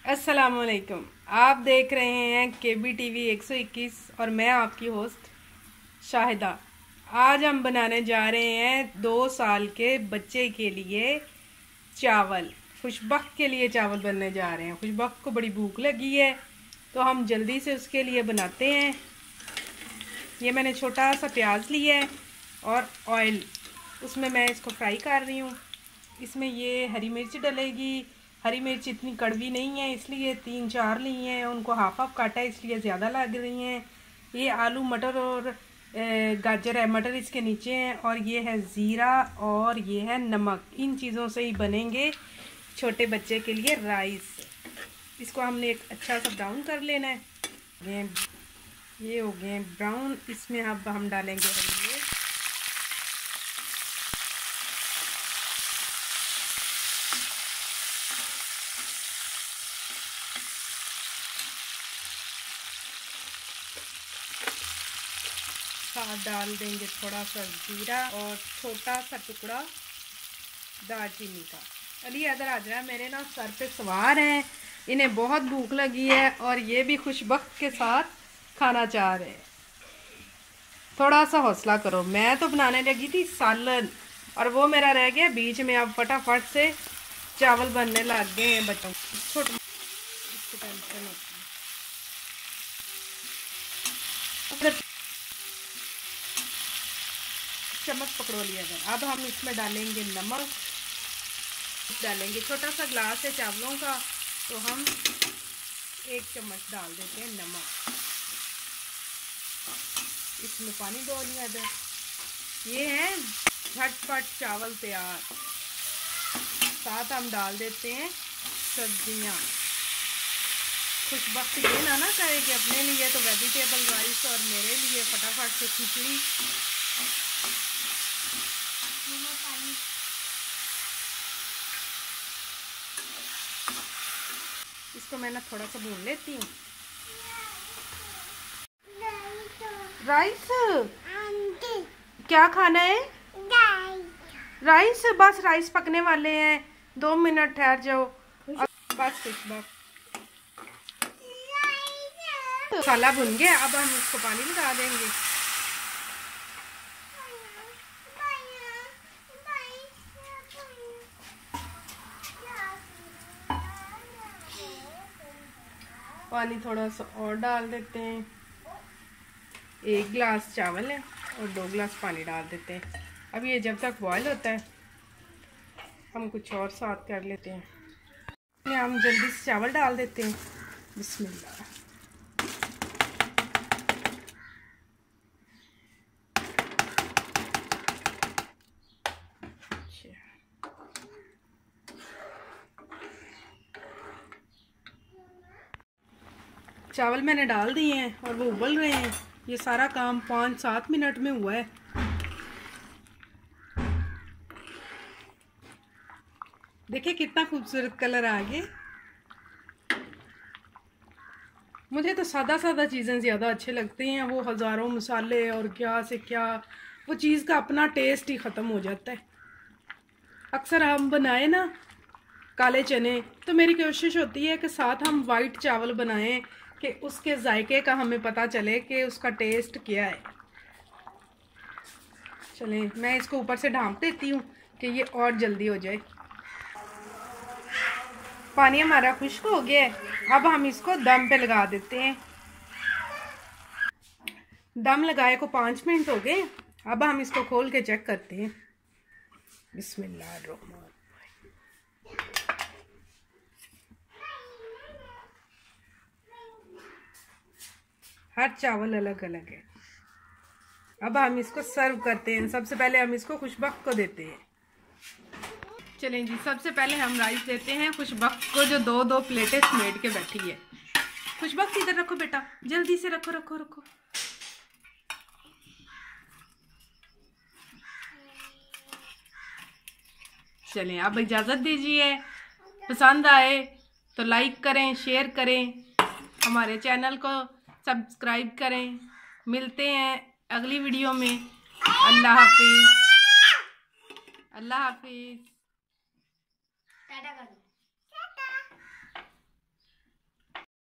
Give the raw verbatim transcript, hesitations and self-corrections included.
अस्सलामुअलैकुम। आप देख रहे हैं के बी टी वी एक सौ इक्कीस और मैं आपकी होस्ट शाहिदा। आज हम बनाने जा रहे हैं दो साल के बच्चे के लिए चावल। खुशबख्त के लिए चावल बनने जा रहे हैं। खुशबख्त को बड़ी भूख लगी है तो हम जल्दी से उसके लिए बनाते हैं। ये मैंने छोटा सा प्याज लिया है और ऑयल, उसमें मैं इसको फ्राई कर रही हूँ। इसमें ये हरी मिर्च डलेगी। हरी मिर्च इतनी कड़वी नहीं है इसलिए तीन चार ली हैं, उनको हाफ हाफ काटा है इसलिए ज़्यादा लग रही हैं। ये आलू मटर और गाजर है, मटर इसके नीचे हैं, और ये है ज़ीरा और ये है नमक। इन चीज़ों से ही बनेंगे छोटे बच्चे के लिए राइस। इसको हमने एक अच्छा सा ब्राउन कर लेना है। ये हो गए ब्राउन। इसमें अब हम डालेंगे हरी मिर्च, साथ डाल देंगे थोड़ा सा जीरा और छोटा सा टुकड़ा दालचीनी का। अली इधर आ जाए, मेरे ना सर पे सवार हैं, इन्हें बहुत भूख लगी है और ये भी खुशबख्त के साथ खाना चाह रहे हैं। थोड़ा सा हौसला करो। मैं तो बनाने लगी थी सालन और वो मेरा रह गया बीच में। अब फटाफट से चावल बनने लग गए हैं बच्चों। छोटे इसको टेंशन होती है। चम्मच पकड़ो लिया जाए। अब हम इसमें डालेंगे नमक, डालेंगे छोटा सा ग्लास है चावलों का तो हम एक चम्मच डाल देते हैं नमक। इसमें पानी दो लिया जाए। ये है झटपट चावल तैयार। साथ हम डाल देते हैं सब्जियां। खुशबख्त ये ना ना करे कि अपने लिए तो वेजिटेबल राइस और मेरे लिए फटाफट से खिचड़ी। इसको मैं ना थोड़ा सा भून लेती हूँ। राइस क्या खाना है? राइस। बस राइस पकने वाले हैं, दो मिनट ठहर जाओ। बस खुशबख्त मसाला भुन गया। अब हम उसको पानी लगा देंगे। पानी थोड़ा सा और डाल देते हैं। एक गिलास चावल है और दो गिलास पानी डाल देते हैं। अब ये जब तक बॉयल होता है हम कुछ और साथ कर लेते हैं। हम जल्दी से चावल डाल देते हैं। बिस्मिल्लाह। चावल मैंने डाल दिए हैं और वो उबल रहे हैं। ये सारा काम पाँच सात मिनट में हुआ है। देखिए कितना खूबसूरत कलर आ गया। मुझे तो सादा सादा चीज़ें ज़्यादा अच्छे लगते हैं। वो हज़ारों मसाले और क्या से क्या, वो चीज़ का अपना टेस्ट ही ख़त्म हो जाता है। अक्सर हम बनाए ना काले चने तो मेरी कोशिश होती है कि साथ हम वाइट चावल बनाएं कि उसके जायके का हमें पता चले कि उसका टेस्ट क्या है। चलें मैं इसको ऊपर से ढाँप देती हूँ कि ये और जल्दी हो जाए। पानी हमारा खुश्क हो गया है। अब हम इसको दम पे लगा देते हैं। दम लगाए को पाँच मिनट हो गए। अब हम इसको खोल के चेक करते हैं। बिस्मिल्लाह। हर चावल अलग अलग है। अब हम इसको सर्व करते हैं। सबसे पहले हम इसको खुशबख्त को देते हैं। चलें जी, सबसे पहले हम राइस देते हैं खुशबख्त को, जो दो दो प्लेटें समेट के बैठी है। खुशबख्त इधर रखो बेटा, जल्दी से रखो रखो रखो। चलें अब इजाज़त दीजिए। पसंद आए तो लाइक करें, शेयर करें, हमारे चैनल को सब्सक्राइब करें। मिलते हैं अगली वीडियो में। अल्लाह हाफिज़। अल्लाह हाफिज़।